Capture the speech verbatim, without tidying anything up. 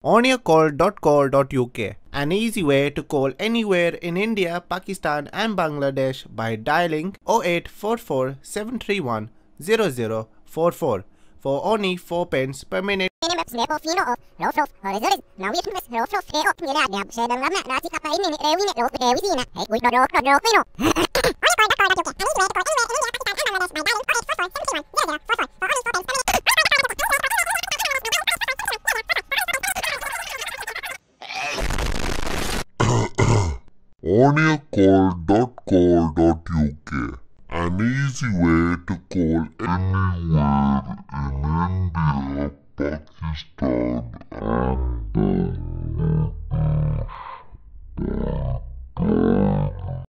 onyourcall dot co dot U K, an easy way to call anywhere in India, Pakistan and Bangladesh by dialing zero eight four four seven three one zero zero four four for only four pence per minute. onyourcall dot co dot U K, an easy way to call anywhere in India, Pakistan and Bangladesh.